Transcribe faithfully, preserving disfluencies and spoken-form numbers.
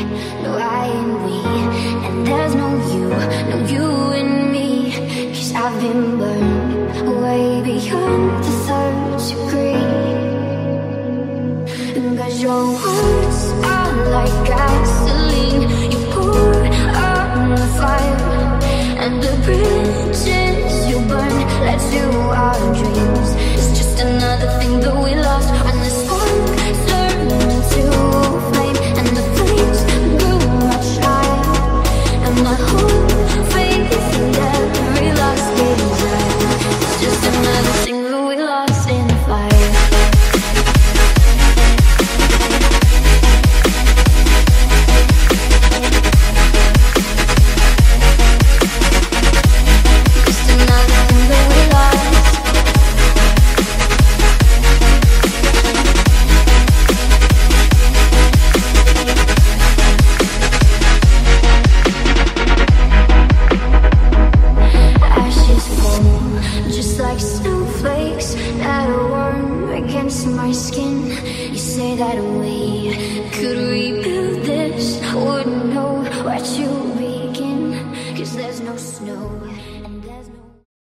no I and we. And there's no you, no you and me. Cause I've been burned way beyond the third degree. Cause your words are like gasoline you pour on the fire, and the bridges you burn led to our dreams. It's just another thing that we lost when the spark turned into flame, and the flames grew much higher, and my whole faith in every lost desire. It's just another thing that we lost in the fire. My skin, you say that we could rebuild this